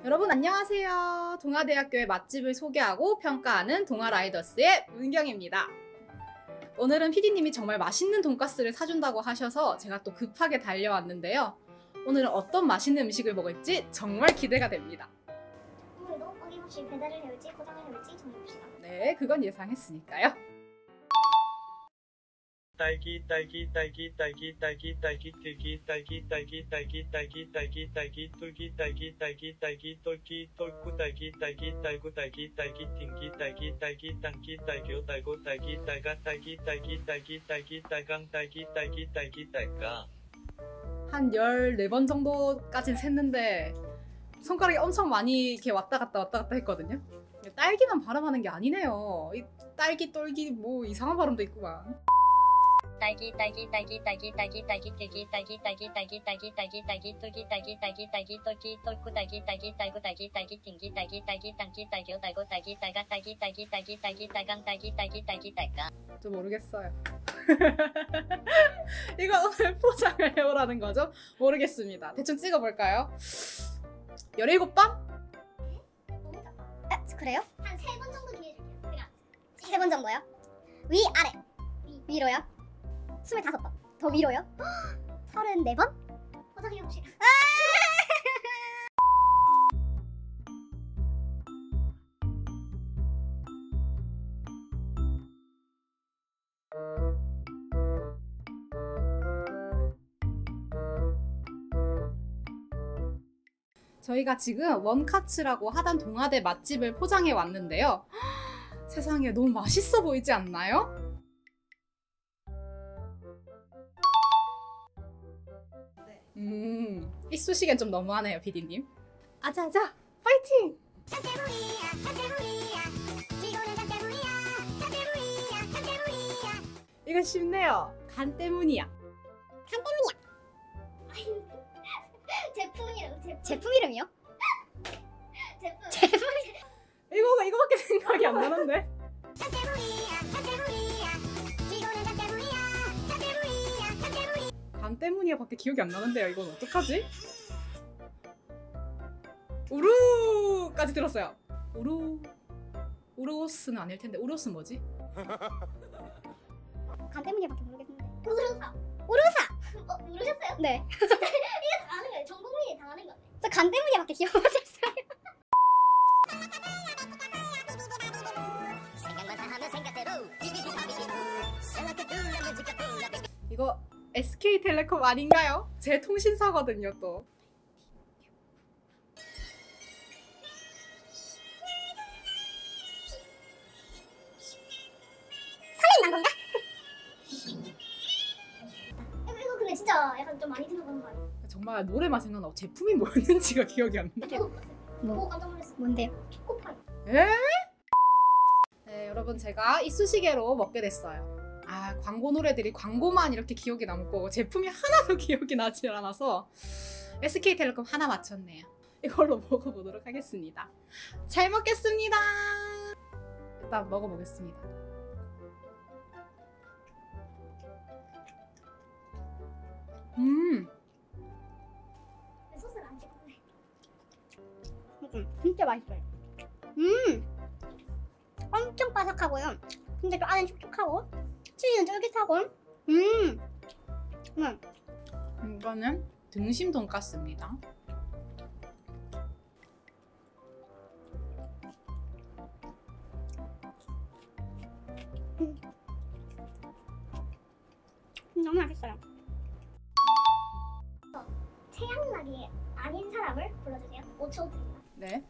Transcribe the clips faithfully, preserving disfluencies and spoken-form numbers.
여러분 안녕하세요. 동아대학교의 맛집을 소개하고 평가하는 동아라이더스의 문경입니다. 오늘은 피디님이 정말 맛있는 돈가스를 사준다고 하셔서 제가 또 급하게 달려왔는데요. 오늘은 어떤 맛있는 음식을 먹을지 정말 기대가 됩니다. 오늘도 어김없이 배달을 해올지 포장을 해올지 정해봅시다. 네, 그건 예상했으니까요. 딸기 딸기 딸기 딸기 딸기 딸기 뜰기 딸기 딸기 딸기 딸기 딸기 딸기 뚫기 딸기 딸기 딸기 똘기 똘꾸 딸기 딸기 딸구 딸기 딸기 팅기 딸기 딸기 땅기 딸교 딸고 딸기 딸가 딸기 딸기 딸기 딸기 딸강 딸기 딸기 딸기 딸까. 한 열네 번 정도까진 샜는데 손가락이 엄청 많이 이렇게 왔다 갔다 왔다 갔다 했거든요. 딸기만 발음하는 게 아니네요. 이 딸기 똘기 뭐 이상한 발음도 있구만. 딸기 딸기 딸기 딸기 딸기 딸기 뜰기 딸기 딸기 딸기 딸기 딸기 딸기 똘기 딸기 딸기 딸기 똘기 똘꾸 딸기 딸기 딸구 딸기 딸기 팅기 딸기 딸기 땅기 딸교 딸고 딸기 딸가 딸기 딸기 딸기 딸기 딸강 딸기 딸기 딸기 딸까. 좀 모르겠어요. 이거 오늘 포장을 해오라는 거죠? 모르겠습니다. 대충 찍어볼까요? 열일곱 번? 아, 그래요? 한 세 번 정도 기회 줄게요. 제가 세 번 정도요? 위, 아래. 위. 위로요? 스물다섯 번. 더 위로요? 서른네 번? 포장해봅시다. 저희가 지금 원카츠라고 하단 동아대 맛집을 포장해 왔는데요. 세상에 너무 맛있어 보이지 않나요? 음, 이쑤시개는 좀 너무하네요, 피디님. 아자아자, 파이팅! 이거 쉽네요. 간 때문이야. 간 때문이야. 제품이라고 제품. 제품 이름이요? 제품. 제품. 이거 이거밖에 생각이 안 나는데. 간 때문이야밖에 기억이 안 나는데요. 이건 어떡하지? 우루까지 들었어요. 우루 우로스는 아닐 텐데 우로스는 뭐지? 간 때문이야밖에 모르겠는데. 우루사. 우루사. 어 모르셨어요? 네. 이거 다 아는 거예요. 전 국민이 다 아는 건데. 저 간 때문이야밖에 기억 못했어요. 이거 에스케이텔레콤 아닌가요? 제 통신사거든요 또. 설레임 난 건가? 이거, 이거 근데 진짜 약간 좀 많이 들어간 거 아니에요? 정말 노래만 생각나고 제품이 뭐였는지가 기억이 안 나. 저도 봤어요. 뭐? 오 깜짝 놀랐어요. 뭔데요? 초코파이. 에? 네, 여러분 제가 이쑤시개로 먹게 됐어요. 아, 광고 노래들이 광고만 이렇게 기억이 남고 제품이 하나도 기억이 나지 않아서 에스케이텔레콤 하나 맞췄네요. 이걸로 먹어보도록 하겠습니다. 잘 먹겠습니다. 일단 먹어보겠습니다. 음, 소스를 안 찍었네. 음, 진짜 맛있어요. 음, 엄청 바삭하고요. 근데 또 안에 촉촉하고 치즈는 쫄깃하고. 음, 음, 이거는 등심 돈가스입니다. 음, 너무 맛있어요. 최양락이 아닌 사람을 불러주세요. 오 초 드립니다. 네.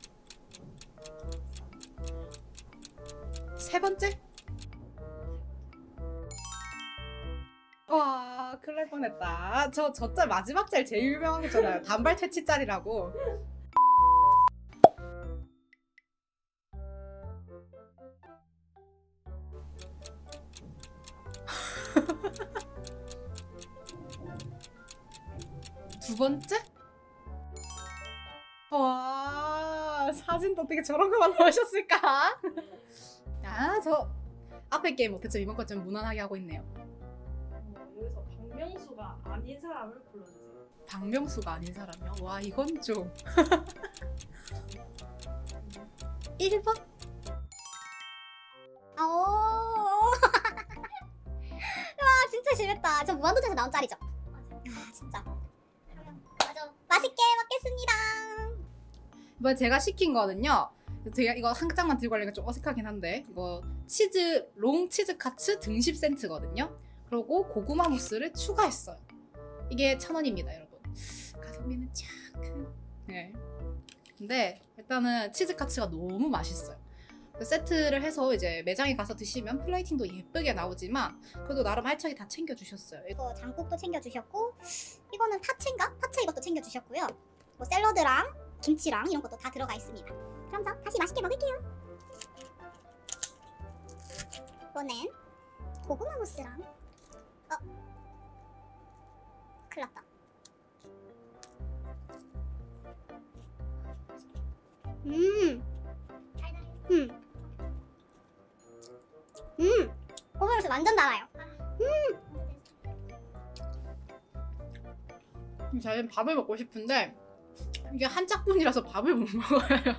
세 번째? 와, 큰일 날 뻔했다. 저, 저 짤 마지막 짤 제일 유명한 거잖아요. 단발 퇴치 짤이라고. 두 번째? 와, 사진도 어떻게 저런 거만 넣으셨을까? 아, 저 앞에 게임 못했죠. 이번 거 좀 무난하게 하고 있네요. 어, 여기서 당면 박명수가 아닌 사람을 불러주세요. 박명수가 아닌 사람이요? 와 이건 좀 일 번? 오. 와 진짜 심했다. 저 무한도전에서 나온 짤이죠? 아 진짜. 맞아. 맛있게 먹겠습니다. 이번 제가 시킨 거는요. 제가 이거 한 장만 들고 가려니까 좀 어색하긴 한데 이거 치즈 롱 치즈 카츠 등심 세트거든요. 그리고 고구마 무스를 추가했어요. 이게 천 원입니다, 여러분. 가성비는 조금. 네. 근데 일단은 치즈 카츠가 너무 맛있어요. 세트를 해서 이제 매장에 가서 드시면 플레이팅도 예쁘게 나오지만 그래도 나름 알차게 다 챙겨주셨어요. 이거 장국도 챙겨주셨고 이거는 파채인가? 파채 이것도 챙겨주셨고요. 뭐 샐러드랑 김치랑 이런 것도 다 들어가 있습니다. 그럼 저 다시 맛있게 먹을게요. 이거는 고구마 무스랑 어? 큰일 났다. 음. 음. 음. 고구마 무스 완전 달아요. 저는 밥을 먹고 싶은데 이게 한 짝분이라서 밥을 못 먹어요.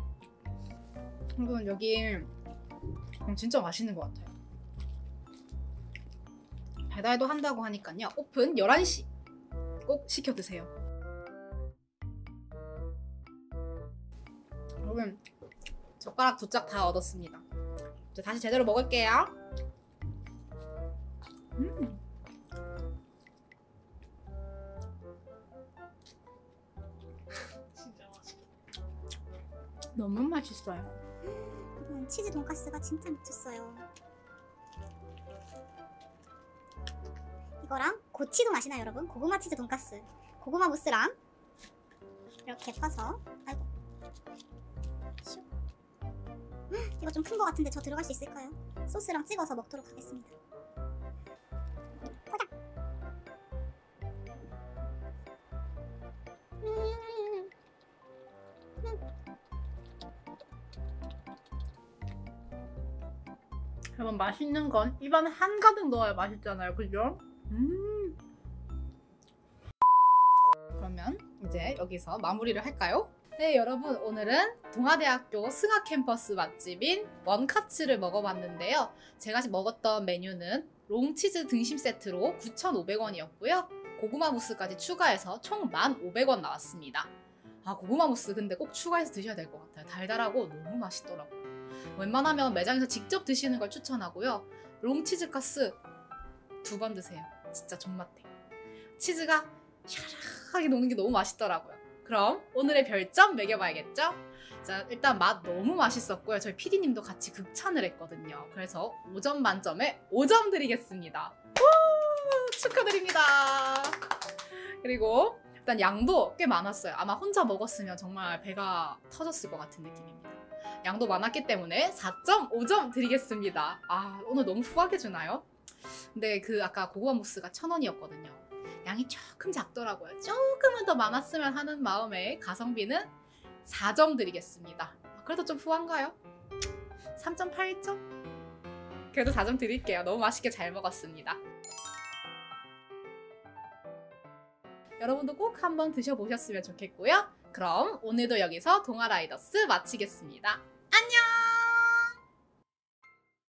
여러분 여기 진짜 맛있는 것 같아요. 배달도 한다고 하니까요. 오픈 열한 시 꼭 시켜 드세요. 여러분 젓가락 두 짝 다 얻었습니다. 이제 다시 제대로 먹을게요. 음. 진짜 맛있겠다. 너무 맛있어요. 음, 치즈 돈가스가 진짜 미쳤어요. 이거랑 고치도 맛이나요, 여러분? 고구마 치즈 돈가스. 고구마 무스랑 이렇게 퍼서 아이고 슉. 이거 좀 큰 거 같은데 저 들어갈 수 있을까요? 소스랑 찍어서 먹도록 하겠습니다. 보자. 음. 여러분 맛있는 건 입안에 한가득 넣어야 맛있잖아요, 그죠? 음. 그러면 이제 여기서 마무리를 할까요? 네, 여러분 오늘은 동아대학교 승하 캠퍼스 맛집인 원카츠를 먹어봤는데요. 제가 먹었던 메뉴는 롱치즈 등심 세트로 구천오백 원이었고요. 고구마 무스까지 추가해서 총 만 오백 원 나왔습니다. 아, 고구마 무스 근데 꼭 추가해서 드셔야 될 것 같아요. 달달하고 너무 맛있더라고요. 웬만하면 매장에서 직접 드시는 걸 추천하고요. 롱치즈 카스 두 번 드세요. 진짜 존맛해. 치즈가 샤라하게 녹는 게 너무 맛있더라고요. 그럼 오늘의 별점 매겨봐야겠죠? 자, 일단 맛 너무 맛있었고요. 저희 피디님도 같이 극찬을 했거든요. 그래서 오 점 만점에 오 점 드리겠습니다. 우! 축하드립니다. 그리고 일단 양도 꽤 많았어요. 아마 혼자 먹었으면 정말 배가 터졌을 것 같은 느낌입니다. 양도 많았기 때문에 사 점 오 점 드리겠습니다. 아, 오늘 너무 후하게 주나요? 근데 그 아까 고구마 무스가 천 원이었거든요. 양이 조금 작더라고요. 조금은 더 많았으면 하는 마음에 가성비는 사 점 드리겠습니다. 그래도 좀 후한가요? 삼 점 팔 점? 그래도 사 점 드릴게요. 너무 맛있게 잘 먹었습니다. 여러분도 꼭 한번 드셔보셨으면 좋겠고요. 그럼 오늘도 여기서 동아라이더스 마치겠습니다. 안녕!